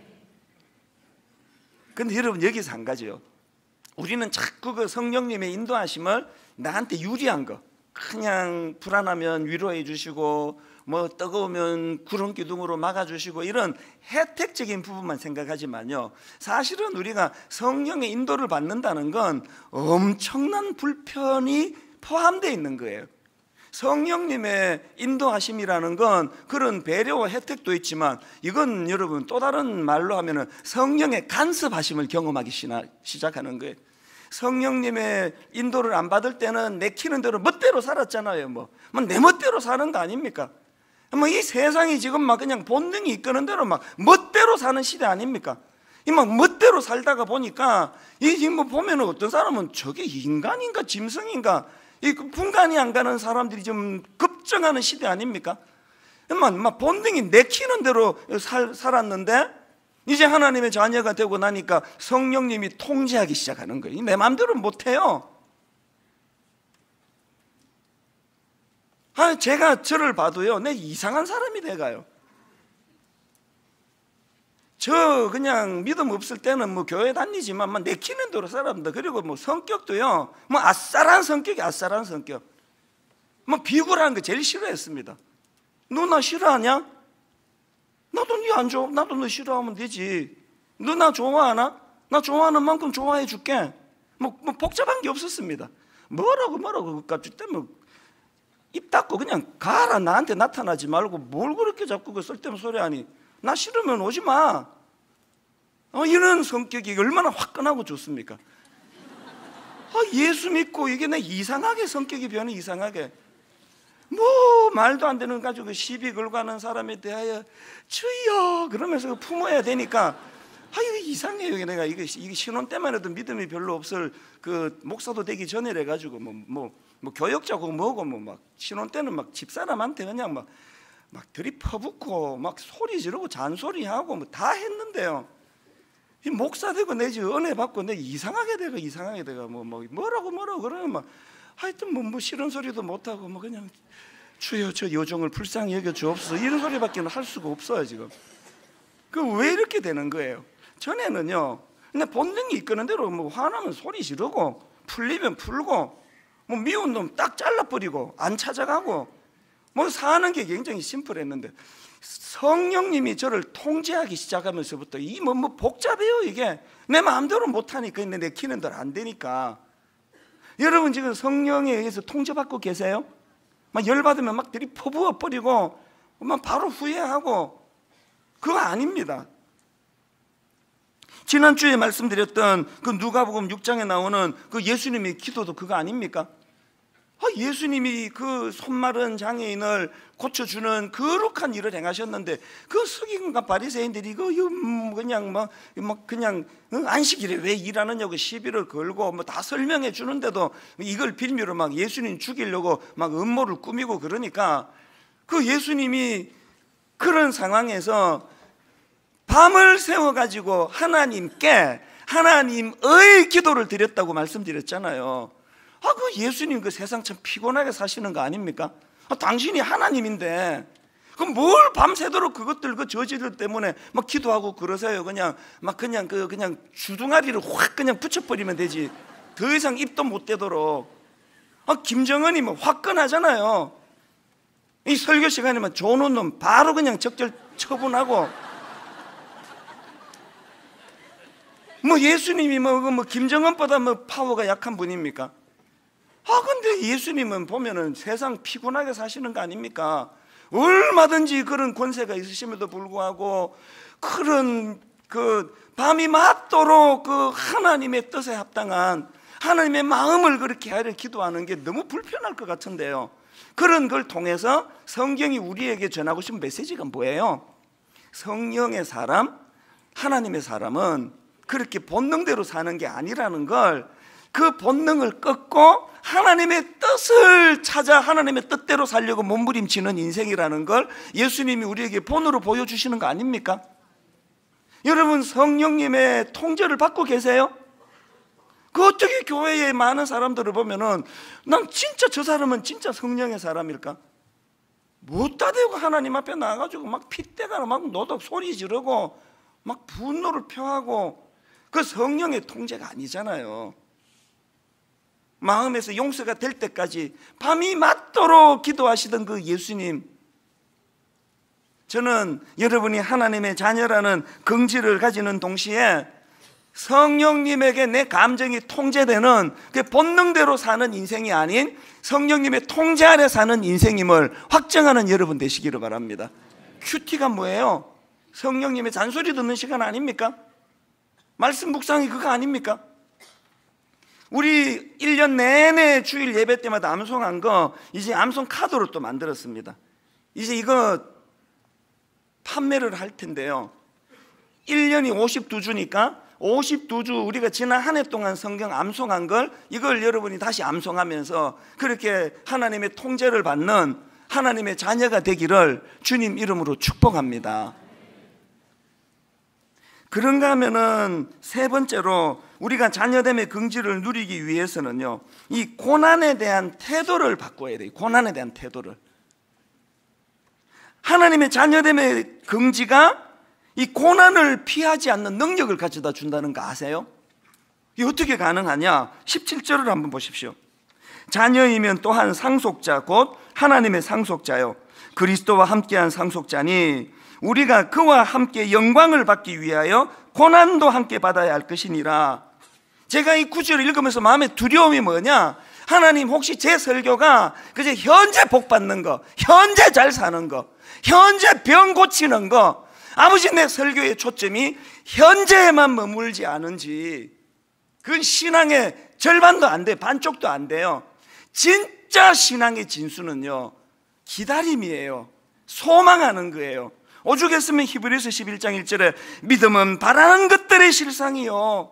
근데 여러분 여기서 한 가지요. 우리는 자꾸 그 성령님의 인도하심을 나한테 유리한 거, 그냥 불안하면 위로해 주시고 뭐 뜨거우면 구름 기둥으로 막아주시고 이런 혜택적인 부분만 생각하지만요, 사실은 우리가 성령의 인도를 받는다는 건 엄청난 불편이 포함되어 있는 거예요. 성령님의 인도하심이라는 건 그런 배려와 혜택도 있지만, 이건 여러분 또 다른 말로 하면은 성령의 간섭하심을 경험하기 시작하는 거예요. 성령님의 인도를 안 받을 때는 내키는 대로 멋대로 살았잖아요. 뭐 내 멋대로 사는 거 아닙니까? 뭐 이 세상이 지금 막 그냥 본능이 이끄는 대로 막 멋대로 사는 시대 아닙니까? 이 막 멋대로 살다가 보니까 이 뭐 보면은 어떤 사람은 저게 인간인가 짐승인가 이 분간이 안 가는 사람들이 좀 급증하는 시대 아닙니까? 막, 막 본능이 내키는 대로 살, 살았는데 이제 하나님의 자녀가 되고 나니까 성령님이 통제하기 시작하는 거예요. 내 마음대로 못해요. 아, 제가 저를 봐도요, 내 이상한 사람이 돼가요. 저 그냥 믿음 없을 때는 뭐 교회 다니지만 막 내키는 대로 살았는데, 그리고 뭐 성격도요, 뭐 아싸란 성격이 아싸란 성격. 뭐 비굴한 거 제일 싫어했습니다. 너 나 싫어하냐? 나도 니 안 좋아. 나도 너 싫어하면 되지. 너 나 좋아하나? 나 좋아하는 만큼 좋아해 줄게. 뭐, 뭐 복잡한 게 없었습니다. 뭐라고 뭐라고 깝줄 때 뭐 입 닫고 그냥 가라. 나한테 나타나지 말고 뭘 그렇게 자꾸 그 쓸데없는 소리 하니. 나 싫으면 오지 마. 어, 이런 성격이 얼마나 화끈하고 좋습니까? 아, 예수 믿고 이게 내 이상하게 성격이 변해. 이상하게 뭐 말도 안 되는 가지고 시비 걸고 하는 사람에 대하여 주여 그러면서 품어야 되니까, 아, 이거 이상해요. 이게 내가 이게, 이게 신혼 때만 해도 믿음이 별로 없을 그 목사도 되기 전이래 가지고 뭐 뭐 뭐 교역자고 뭐고 뭐 막 신혼 때는 막 집사람한테 그냥 막 막 들이퍼붓고 막 소리 지르고 잔소리하고 뭐 다 했는데요, 이 목사 되고 내지 은혜 받고 내 이상하게 되고 이상하게 되고 뭐, 뭐 뭐라고 뭐라고 그러면 막 하여튼 뭐, 뭐 싫은 소리도 못하고 뭐 그냥 주여 저 요정을 불쌍히 여겨 주옵소서 이런 소리밖에 할 수가 없어요 지금. 그 왜 이렇게 되는 거예요? 전에는요, 그냥 본능이 이끄는 대로 뭐 화나면 소리 지르고 풀리면 풀고 뭐 미운 놈 딱 잘라버리고 안 찾아가고 뭐 사는 게 굉장히 심플했는데, 성령님이 저를 통제하기 시작하면서부터 이 뭐 뭐 복잡해요. 이게 내 마음대로 못하니까, 내 키는 대로 안 되니까. 여러분 지금 성령에 의해서 통제받고 계세요? 막 열받으면 막 들이 퍼부어 버리고 막 바로 후회하고, 그거 아닙니다. 지난주에 말씀드렸던 그 누가복음 육 장에 나오는 그 예수님의 기도도 그거 아닙니까? 아, 예수님이 그 손마른 장애인을 고쳐주는 거룩한 일을 행하셨는데, 그 서기관과 바리새인들이 그 그냥 뭐, 뭐 그냥 안식일에 왜 일하느냐고 시비를 걸고 뭐 다 설명해 주는데도 이걸 빌미로 막 예수님 죽이려고 막 음모를 꾸미고 그러니까, 그 예수님이 그런 상황에서 밤을 세워가지고 하나님께 하나님의 기도를 드렸다고 말씀드렸잖아요. 아, 그 예수님 그 세상 참 피곤하게 사시는 거 아닙니까? 아, 당신이 하나님인데 그럼 뭘 밤새도록 그것들 그 저지들 때문에 막 기도하고 그러세요? 그냥 막 그냥 그 그냥 주둥아리를 확 그냥 붙여버리면 되지. 더 이상 입도 못 대도록. 아, 김정은이 뭐 화끈하잖아요. 이 설교 시간이면 좋은 놈 바로 그냥 적절 처분하고. 뭐 예수님이 뭐, 뭐 김정은보다 뭐 파워가 약한 분입니까? 아, 근데 예수님은 보면은 세상 피곤하게 사시는 거 아닙니까? 얼마든지 그런 권세가 있으심에도 불구하고 그런 그 밤이 맞도록 그 하나님의 뜻에 합당한 하나님의 마음을 그렇게 하려 기도하는 게 너무 불편할 것 같은데요, 그런 걸 통해서 성경이 우리에게 전하고 싶은 메시지가 뭐예요? 성령의 사람, 하나님의 사람은 그렇게 본능대로 사는 게 아니라는 걸, 그 본능을 꺾고 하나님의 뜻을 찾아 하나님의 뜻대로 살려고 몸부림치는 인생이라는 걸 예수님이 우리에게 본으로 보여주시는 거 아닙니까? 여러분 성령님의 통제를 받고 계세요? 그 어떻게 교회에 많은 사람들을 보면은 난 진짜 저 사람은 진짜 성령의 사람일까? 못다 대고 하나님 앞에 나가가지고 막 핏대가 막 노덕 소리 지르고 막 분노를 표하고, 그 성령의 통제가 아니잖아요. 마음에서 용서가 될 때까지 밤이 맞도록 기도하시던 그 예수님, 저는 여러분이 하나님의 자녀라는 긍지를 가지는 동시에 성령님에게 내 감정이 통제되는 그 본능대로 사는 인생이 아닌 성령님의 통제 아래 사는 인생임을 확정하는 여러분 되시기를 바랍니다. 큐티가 뭐예요? 성령님의 잔소리 듣는 시간 아닙니까? 말씀 묵상이 그거 아닙니까? 우리 일 년 내내 주일 예배 때마다 암송한 거 이제 암송 카드로 또 만들었습니다. 이제 이거 판매를 할 텐데요, 일 년이 오십이 주니까 오십이 주 우리가 지난 한 해 동안 성경 암송한 걸 이걸 여러분이 다시 암송하면서 그렇게 하나님의 통제를 받는 하나님의 자녀가 되기를 주님 이름으로 축복합니다. 그런가 하면은 세 번째로 우리가 자녀됨의 긍지를 누리기 위해서는요, 이 고난에 대한 태도를 바꿔야 돼요. 고난에 대한 태도를. 하나님의 자녀됨의 긍지가 이 고난을 피하지 않는 능력을 가져다 준다는 거 아세요? 이게 어떻게 가능하냐? 십칠 절을 한번 보십시오. 자녀이면 또한 상속자 곧 하나님의 상속자요 그리스도와 함께한 상속자니 우리가 그와 함께 영광을 받기 위하여 고난도 함께 받아야 할 것이니라. 제가 이 구절을 읽으면서 마음에 두려움이 뭐냐? 하나님 혹시 제 설교가 그저 현재 복 받는 거, 현재 잘 사는 거, 현재 병 고치는 거, 아버지 내 설교의 초점이 현재에만 머물지 않은지, 그건 신앙의 절반도 안 돼요. 반쪽도 안 돼요. 진짜 신앙의 진수는요, 기다림이에요. 소망하는 거예요. 오죽했으면 히브리서 십일 장 일 절에 믿음은 바라는 것들의 실상이요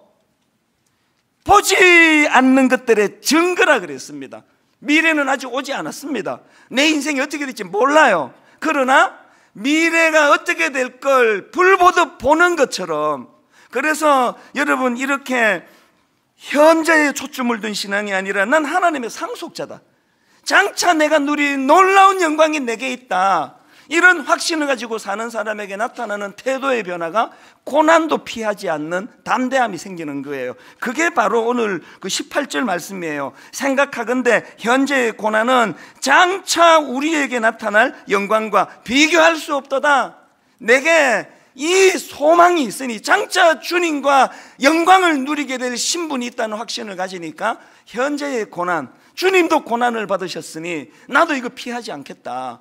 보지 않는 것들의 증거라 그랬습니다. 미래는 아직 오지 않았습니다. 내 인생이 어떻게 될지 몰라요. 그러나 미래가 어떻게 될 걸 불보듯 보는 것처럼, 그래서 여러분 이렇게 현재에 초점을 둔 신앙이 아니라 난 하나님의 상속자다, 장차 내가 누린 놀라운 영광이 내게 있다, 이런 확신을 가지고 사는 사람에게 나타나는 태도의 변화가 고난도 피하지 않는 담대함이 생기는 거예요. 그게 바로 오늘 그 십팔 절 말씀이에요. 생각하건대 현재의 고난은 장차 우리에게 나타날 영광과 비교할 수 없도다. 내게 이 소망이 있으니 장차 주님과 영광을 누리게 될 신분이 있다는 확신을 가지니까 현재의 고난, 주님도 고난을 받으셨으니 나도 이거 피하지 않겠다.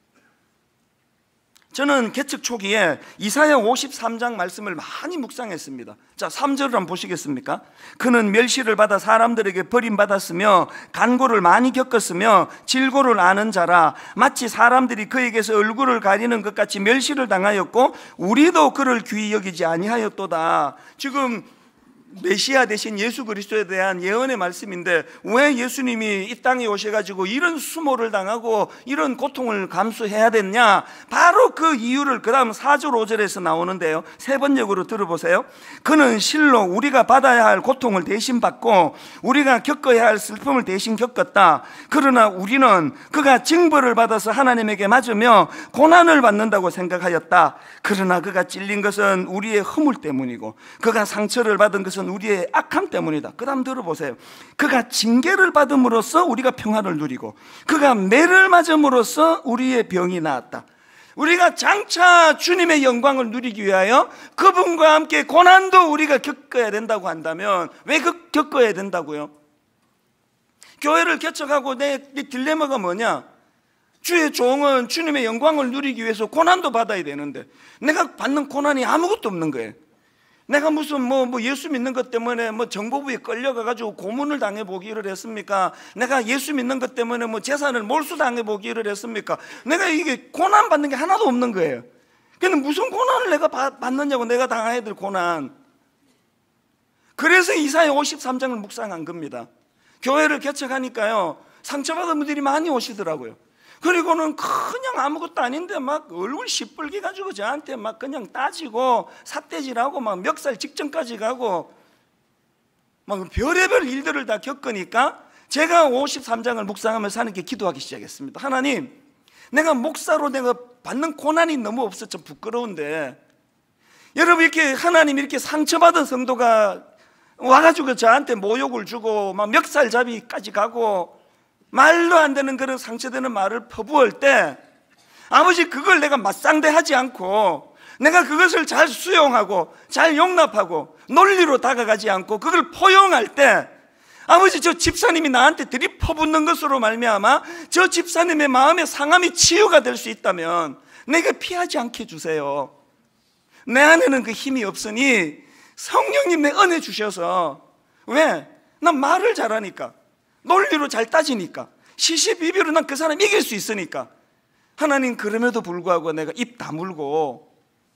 저는 개척 초기에 이사야 오십삼 장 말씀을 많이 묵상했습니다. 자, 삼 절을 한번 보시겠습니까? 그는 멸시를 받아 사람들에게 버림받았으며 간고를 많이 겪었으며 질고를 아는 자라. 마치 사람들이 그에게서 얼굴을 가리는 것 같이 멸시를 당하였고 우리도 그를 귀히 여기지 아니하였도다. 지금 메시아 대신 예수 그리스도에 대한 예언의 말씀인데, 왜 예수님이 이 땅에 오셔가지고 이런 수모를 당하고 이런 고통을 감수해야 됐냐? 바로 그 이유를 그 다음 사 절 오 절에서 나오는데요, 세 번역으로 들어보세요. 그는 실로 우리가 받아야 할 고통을 대신 받고 우리가 겪어야 할 슬픔을 대신 겪었다. 그러나 우리는 그가 징벌을 받아서 하나님에게 맞으며 고난을 받는다고 생각하였다. 그러나 그가 찔린 것은 우리의 허물 때문이고 그가 상처를 받은 것은 우리의 악함 때문이다. 그 다음 들어보세요. 그가 징계를 받음으로써 우리가 평화를 누리고 그가 매를 맞음으로써 우리의 병이 나았다. 우리가 장차 주님의 영광을 누리기 위하여 그분과 함께 고난도 우리가 겪어야 된다고 한다면 왜 그 겪어야 된다고요? 교회를 개척하고 내, 내 딜레마가 뭐냐? 주의 종은 주님의 영광을 누리기 위해서 고난도 받아야 되는데 내가 받는 고난이 아무것도 없는 거예요. 내가 무슨 뭐, 뭐 예수 믿는 것 때문에 뭐 정보부에 끌려가가지고 고문을 당해보기를 했습니까? 내가 예수 믿는 것 때문에 뭐 재산을 몰수당해보기를 했습니까? 내가 이게 고난 받는 게 하나도 없는 거예요. 근데 무슨 고난을 내가 받느냐고, 내가 당해야 될 고난. 그래서 이사야 오십삼 장을 묵상한 겁니다. 교회를 개척하니까요, 상처받은 분들이 많이 오시더라고요. 그리고는 그냥 아무것도 아닌데 막 얼굴 시뻘게 가지고 저한테 막 그냥 따지고 삿대질하고 막 멱살 직전까지 가고 막 별의별 일들을 다 겪으니까 제가 오십삼 장을 묵상하면서 하나님께 기도하기 시작했습니다. 하나님, 내가 목사로 내가 받는 고난이 너무 없어 좀 부끄러운데, 여러분 이렇게 하나님 이렇게 상처받은 성도가 와가지고 저한테 모욕을 주고 막 멱살잡이까지 가고 말도 안 되는 그런 상처되는 말을 퍼부을 때, 아버지 그걸 내가 맞상대하지 않고 내가 그것을 잘 수용하고 잘 용납하고 논리로 다가가지 않고 그걸 포용할 때, 아버지 저 집사님이 나한테 들이퍼붓는 것으로 말미암아 저 집사님의 마음의 상함이 치유가 될 수 있다면 내가 피하지 않게 해주세요. 내 안에는 그 힘이 없으니 성령님 내 은혜 주셔서, 왜? 난 말을 잘하니까, 논리로 잘 따지니까, 시시비비로 난 그 사람 이길 수 있으니까. 하나님, 그럼에도 불구하고 내가 입 다물고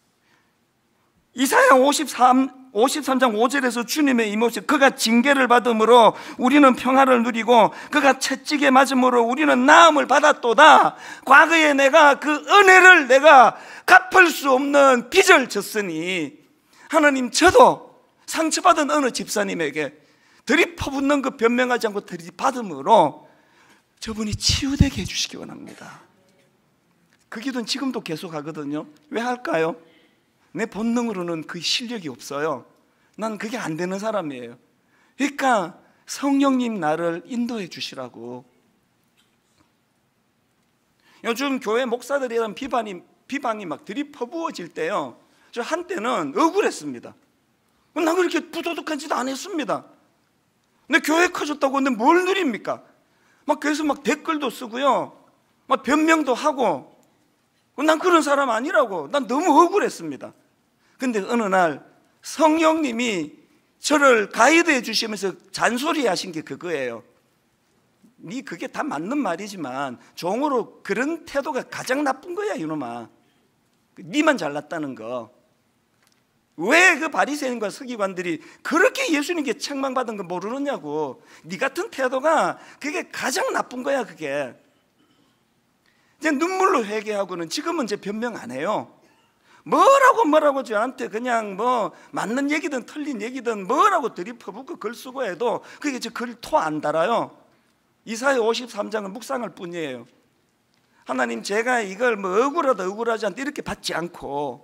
이사야 오십삼, 오십삼 장 오 절에서 주님의 이 모습, 그가 징계를 받음으로 우리는 평화를 누리고 그가 채찍에 맞음으로 우리는 나음을 받았도다. 과거에 내가 그 은혜를 내가 갚을 수 없는 빚을 졌으니 하나님, 저도 상처받은 어느 집사님에게 들이퍼붓는 그 변명하지 않고 들이받음으로 저분이 치유되게 해주시기 원합니다. 그 기도는 지금도 계속 하거든요. 왜 할까요? 내 본능으로는 그 실력이 없어요. 난 그게 안 되는 사람이에요. 그러니까 성령님 나를 인도해 주시라고. 요즘 교회 목사들에 대한 비판이, 비방이 막 들이퍼부어질 때요, 저 한때는 억울했습니다. 난 그렇게 부도덕한 짓 안 했습니다. 내 교회 커졌다고 근데 뭘 누립니까? 막 그래서 막 댓글도 쓰고요, 막 변명도 하고, 난 그런 사람 아니라고. 난 너무 억울했습니다. 근데 어느 날 성령님이 저를 가이드해 주시면서 잔소리 하신 게 그거예요. 네 그게 다 맞는 말이지만 종으로 그런 태도가 가장 나쁜 거야 이놈아. 네만 잘났다는 거. 왜 그 바리새인과 서기관들이 그렇게 예수님께 책망받은 거 모르느냐고. 네 같은 태도가 그게 가장 나쁜 거야 그게. 이제 눈물로 회개하고는 지금은 이제 변명 안 해요. 뭐라고 뭐라고 저한테 그냥 뭐 맞는 얘기든 틀린 얘기든 뭐라고 들이퍼붓고 글 쓰고 해도 그게 저 글 토 안 달아요. 이사야 오십삼 장은 묵상할 뿐이에요. 하나님, 제가 이걸 뭐 억울하다 억울하지 않다 이렇게 받지 않고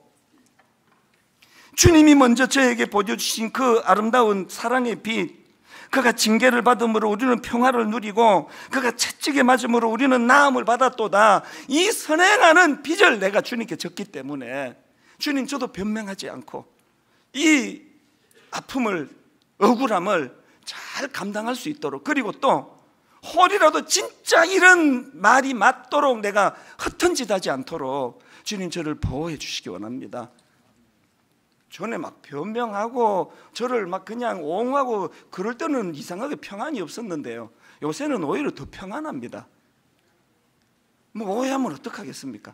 주님이 먼저 저에게 보여주신 그 아름다운 사랑의 빛, 그가 징계를 받음으로 우리는 평화를 누리고 그가 채찍에 맞음으로 우리는 나음을 받았도다. 이 선행하는 빚을 내가 주님께 졌기 때문에 주님, 저도 변명하지 않고 이 아픔을, 억울함을 잘 감당할 수 있도록, 그리고 또 홀이라도 진짜 이런 말이 맞도록 내가 흩은짓하지 않도록 주님 저를 보호해 주시기 원합니다. 전에 막 변명하고 저를 막 그냥 옹호하고 그럴 때는 이상하게 평안이 없었는데요, 요새는 오히려 더 평안합니다. 뭐 오해하면 어떡하겠습니까?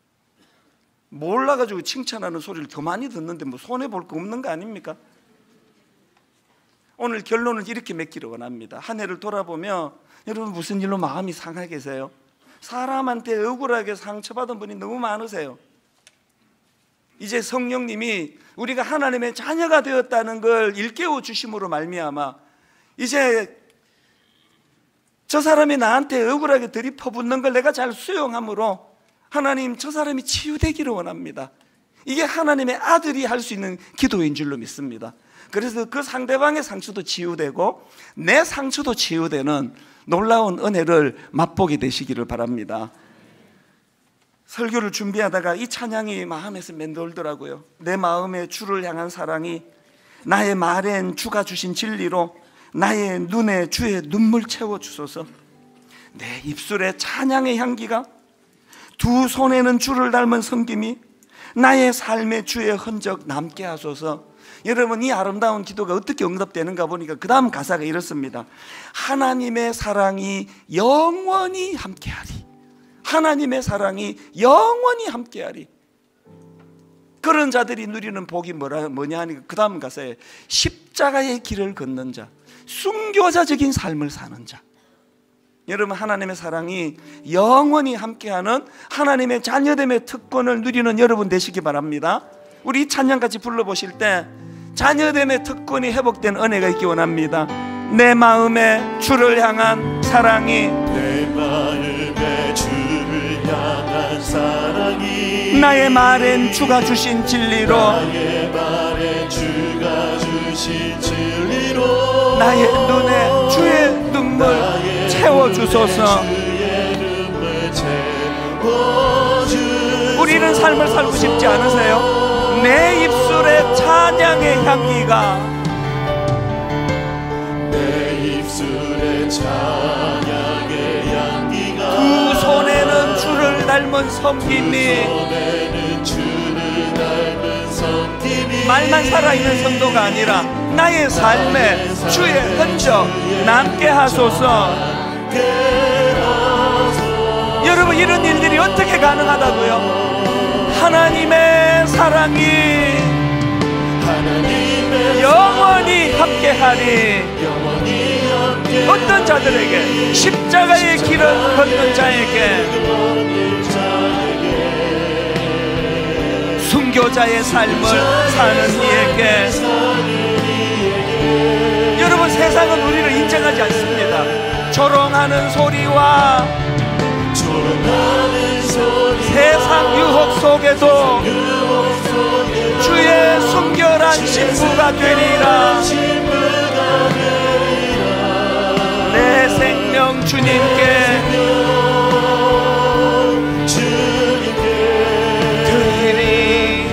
몰라가지고 칭찬하는 소리를 더 많이 듣는데 뭐 손해볼 거 없는 거 아닙니까? 오늘 결론을 이렇게 맺기를 원합니다. 한 해를 돌아보며 여러분 무슨 일로 마음이 상하게 계세요? 사람한테 억울하게 상처받은 분이 너무 많으세요. 이제 성령님이 우리가 하나님의 자녀가 되었다는 걸 일깨워 주심으로 말미암아 이제 저 사람이 나한테 억울하게 들이퍼붓는 걸 내가 잘 수용함으로 하나님, 저 사람이 치유되기를 원합니다. 이게 하나님의 아들이 할 수 있는 기도인 줄로 믿습니다. 그래서 그 상대방의 상처도 치유되고 내 상처도 치유되는 놀라운 은혜를 맛보게 되시기를 바랍니다. 설교를 준비하다가 이 찬양이 마음에서 맴돌더라고요. 내 마음의 주를 향한 사랑이 나의 말엔 주가 주신 진리로 나의 눈에 주의 눈물 채워주소서. 내 입술에 찬양의 향기가, 두 손에는 주를 닮은 섬김이 나의 삶의 주의 흔적 남게 하소서. 여러분, 이 아름다운 기도가 어떻게 응답되는가 보니까 그 다음 가사가 이렇습니다. 하나님의 사랑이 영원히 함께하리. 하나님의 사랑이 영원히 함께하리. 그런 자들이 누리는 복이 뭐라, 뭐냐 하니까 그 다음 가사에 십자가의 길을 걷는 자, 순교자적인 삶을 사는 자, 여러분, 하나님의 사랑이 영원히 함께하는 하나님의 자녀됨의 특권을 누리는 여러분 되시기 바랍니다. 우리 이 찬양같이 불러보실 때 자녀됨의 특권이 회복된 은혜가 있기 원합니다. 내 마음에 주를 향한 사랑이, 내 마음에 주를 향한 사랑이, 나의 말엔 주가 주신 진리로, 나의 말엔 주가 주신 진리로, 나의 눈에 주의 눈물 채워주소서. 우리는 삶을 살고 싶지 않으세요? 내 입술에 찬양의 향기가, 내 입술에 찬양의 향기가, 두 손에는 주를 닮은 섬김이, 손에는 주를 닮은 섬김이, 말만 살아있는 성도가 아니라 나의 삶에 주의 흔적 남게 하소서. 여러분, 이런 일들이 어떻게 가능하다고요? 하나님의 사랑이 하나님의 영원히 함께하리. 영원히 함께 어떤 자들에게? 십자가의 길을 걷는 자에게, 순교자의 삶을 사는 이에게. 여러분, 세상은 우리를 인정하지 않습니다. 조롱하는 소리와 조롱하는 소리, 세상 유혹 속에도 유혹 속에 주의 순결한 신부가 되리라. 신부가 되리라. 내 생명 주님께 주님께 드리리.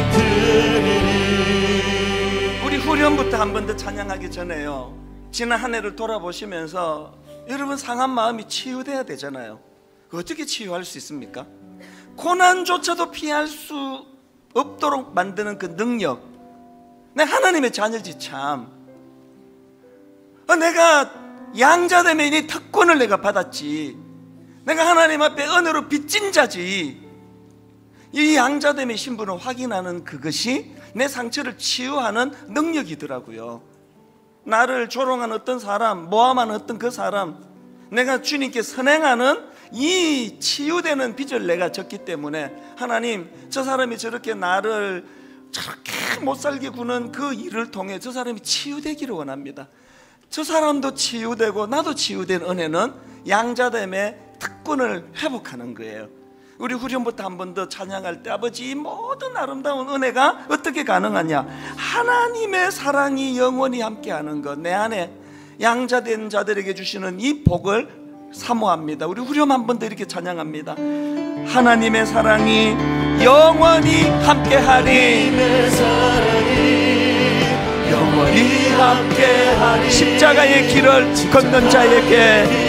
드리리. 우리 후렴부터 한 번 더 찬양하기 전에요, 지난 한 해를 돌아보시면서 여러분, 상한 마음이 치유돼야 되잖아요. 어떻게 치유할 수 있습니까? 고난조차도 피할 수 없도록 만드는 그 능력. 내 하나님의 자녀지 참. 어, 내가 양자됨의 이 특권을 내가 받았지. 내가 하나님 앞에 은혜로 빚진 자지. 이 양자됨의 신분을 확인하는 그것이 내 상처를 치유하는 능력이더라고요. 나를 조롱한 어떤 사람, 모함한 어떤 그 사람, 내가 주님께 선행하는 이 치유되는 빚을 내가 졌기 때문에, 하나님, 저 사람이 저렇게 나를 저렇게 못살게 구는 그 일을 통해 저 사람이 치유되기를 원합니다. 저 사람도 치유되고 나도 치유된 은혜는 양자됨의 특권을 회복하는 거예요. 우리 후렴부터 한 번 더 찬양할 때, 아버지, 이 모든 아름다운 은혜가 어떻게 가능하냐? 하나님의 사랑이 영원히 함께하는 것, 내 안에 양자된 자들에게 주시는 이 복을 사모합니다. 우리 후렴 한 번 더 이렇게 찬양합니다. 하나님의 사랑이 영원히 함께하리. 하나님의 사랑이 영원히 함께하리. 십자가의 길을 걷는 자에게,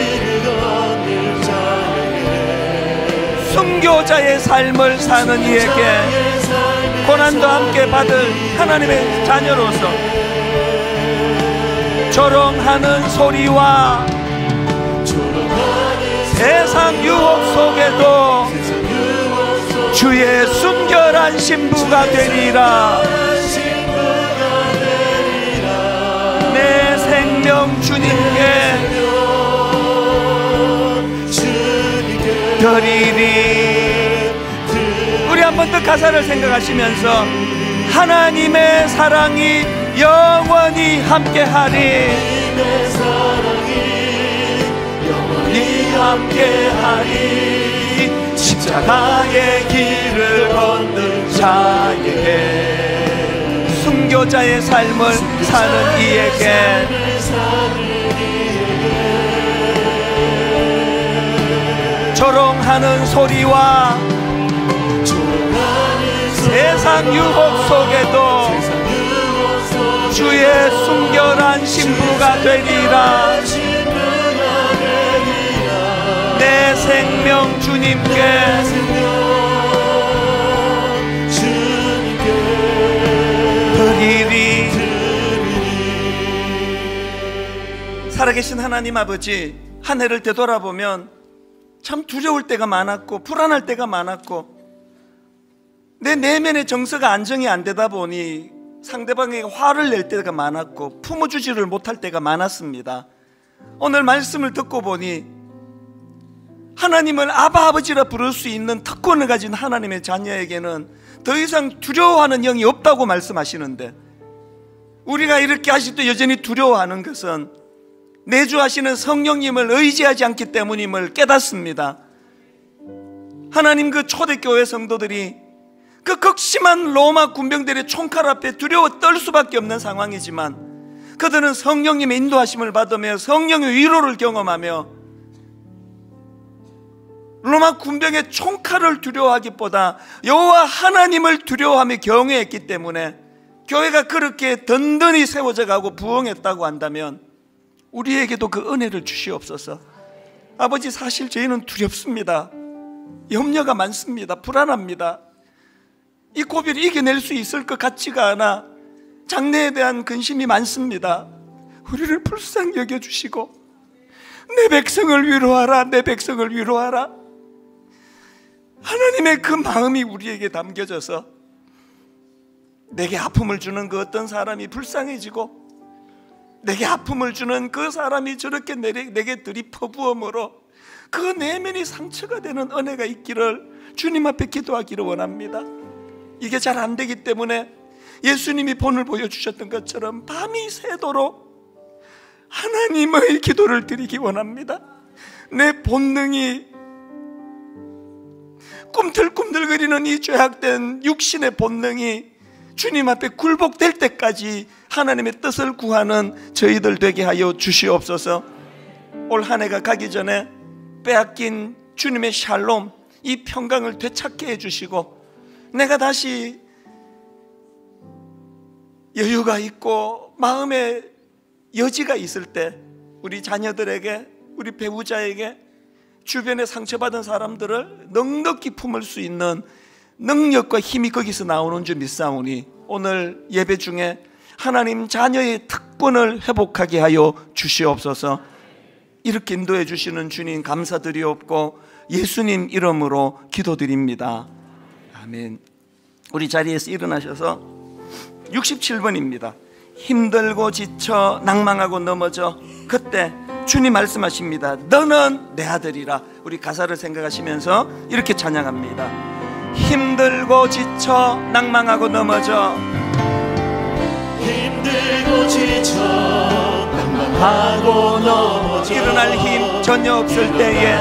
순교자의 삶을 사는 이에게, 고난도 함께 받을 하나님의 자녀로서 조롱하는 소리와 세상 유혹 속에도 주의 순결한 신부가 되리라. 내 생명 주님께 드리리. 우리 한 번 더 가사를 생각하시면서, 하나님의 사랑이 영원히 함께하리. 영원히 함께하리. 십자가의 길을 걷는 자에게, 순교자의 삶을 사는 이에게, 조롱하는 소리와 세상 유혹 속에도 주의 순결한 신부가 되리라. 내 생명 주님께 드리리. 살아계신 하나님 아버지, 한 해를 되돌아보면 참 두려울 때가 많았고 불안할 때가 많았고, 내 내면의 정서가 안정이 안 되다 보니 상대방에게 화를 낼 때가 많았고 품어주지를 못할 때가 많았습니다. 오늘 말씀을 듣고 보니 하나님을 아바 아버지라 부를 수 있는 특권을 가진 하나님의 자녀에게는 더 이상 두려워하는 영이 없다고 말씀하시는데, 우리가 이렇게 아직도 여전히 두려워하는 것은 내주하시는 성령님을 의지하지 않기 때문임을 깨닫습니다. 하나님, 그 초대교회 성도들이 그 극심한 로마 군병들의 총칼 앞에 두려워 떨 수밖에 없는 상황이지만, 그들은 성령님의 인도하심을 받으며 성령의 위로를 경험하며 로마 군병의 총칼을 두려워하기보다 여호와 하나님을 두려워하며 경외했기 때문에 교회가 그렇게 든든히 세워져 가고 부흥했다고 한다면, 우리에게도 그 은혜를 주시옵소서. 아버지, 사실 저희는 두렵습니다. 염려가 많습니다. 불안합니다. 이 고비를 이겨낼 수 있을 것 같지가 않아 장래에 대한 근심이 많습니다. 우리를 불쌍히 여겨주시고 내 백성을 위로하라, 내 백성을 위로하라. 하나님의 그 마음이 우리에게 담겨져서 내게 아픔을 주는 그 어떤 사람이 불쌍해지고, 내게 아픔을 주는 그 사람이 저렇게 내게 들이퍼부음으로 그 내면이 상처가 되는 은혜가 있기를 주님 앞에 기도하기를 원합니다. 이게 잘 안 되기 때문에 예수님이 본을 보여주셨던 것처럼 밤이 새도록 하나님의 기도를 드리기 원합니다. 내 본능이, 꿈틀꿈틀거리는 이 죄악된 육신의 본능이 주님 앞에 굴복될 때까지 하나님의 뜻을 구하는 저희들 되게 하여 주시옵소서. 올 한 해가 가기 전에 빼앗긴 주님의 샬롬, 이 평강을 되찾게 해주시고, 내가 다시 여유가 있고 마음에 여지가 있을 때 우리 자녀들에게, 우리 배우자에게, 주변에 상처받은 사람들을 넉넉히 품을 수 있는 능력과 힘이 거기서 나오는 줄 믿사오니, 오늘 예배 중에 하나님 자녀의 특권을 회복하게 하여 주시옵소서. 이렇게 인도해 주시는 주님 감사드리옵고 예수님 이름으로 기도드립니다. 아멘. 우리 자리에서 일어나셔서 육십칠 번입니다. 힘들고 지쳐 낭망하고 넘어져, 그때 주님 말씀하십니다. 너는 내 아들이라. 우리 가사를 생각하시면서 이렇게 찬양합니다. 힘들고 지쳐 낭망하고 넘어져, 힘들고 지쳐 낭망하고 넘어져, 일어날 힘 전혀 없을 때에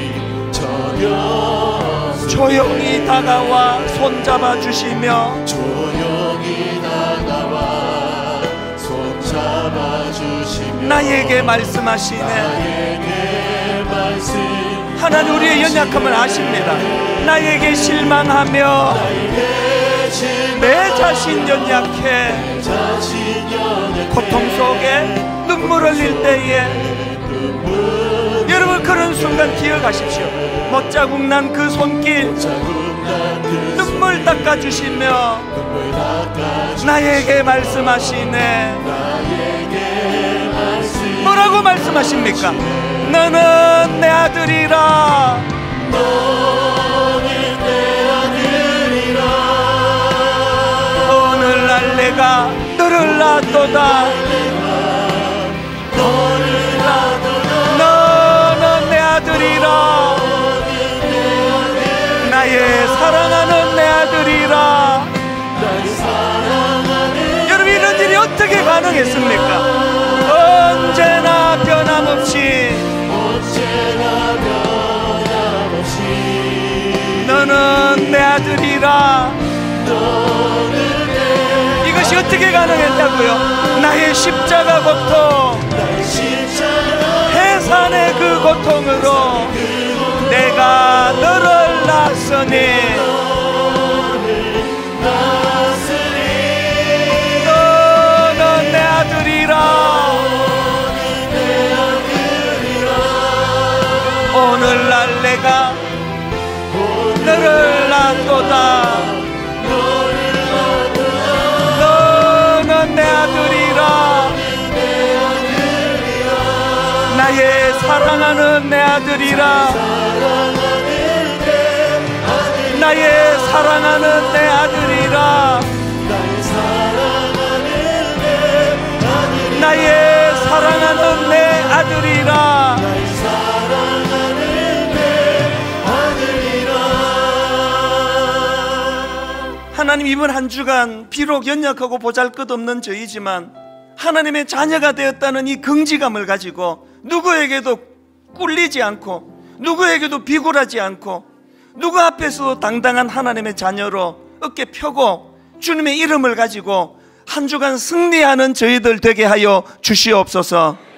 조용히 다가와 손잡아 주시며, 조용히 다가와 손잡아 주시며 나에게 말씀하시네. 나에게 말씀, 하나님 우리의 연약함을 아십니다. 나에게 실망하며 내 자신 연약해 고통 속에 눈물 흘릴 때에, 여러분 그런 순간 기억하십시오. 못자국 난 그 손길 눈물 닦아주시며 나에게 말씀하시네. 뭐라고 말씀하십니까? 너는 내 아들이라. 너는 내 아들이라. 오늘날 내가 너를 놔도다. 너를 놔도다. 너는 내 아들이라. 나의 사랑하는 내 아들이라. 나의 사랑하는. 여러분 이런 일이 어떻게 가능했습니까? 언제나 변함없이 언제나 변함없이 너는 내 아들이라. 너는 내. 이것이 어떻게 가능했다고요? 나의 십자가 고통, 나의 십자가 해산의 그 고통으로 내가 너를 낳았으니, 너는 내 아들이라. 오늘날 내가 너를 낳았도다. 너는 내 아들이라. 나의 사랑하는 내 아들이라. 나의 사랑하는 내 아들이라. 나의 사랑하는 내 아들이라. 하나님, 이번 한 주간 비록 연약하고 보잘것없는 저희지만 하나님의 자녀가 되었다는 이 긍지감을 가지고 누구에게도 꿀리지 않고 누구에게도 비굴하지 않고 누구 앞에서도 당당한 하나님의 자녀로 어깨 펴고 주님의 이름을 가지고 한 주간 승리하는 저희들 되게 하여 주시옵소서.